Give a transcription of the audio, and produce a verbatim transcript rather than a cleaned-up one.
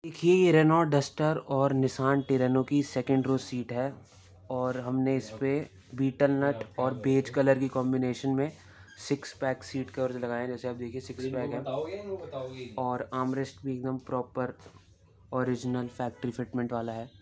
देखिए ये Renault Duster और निसान टिरेनो की सेकंड रो सीट है और हमने इस पे बीटल नट और बेज कलर की कॉम्बिनेशन में सिक्स पैक सीट कवर्स लगाए हैं। जैसे आप देखिए सिक्स पैक है और आर्मरेस्ट भी एकदम प्रॉपर ओरिजिनल फैक्ट्री फिटमेंट वाला है।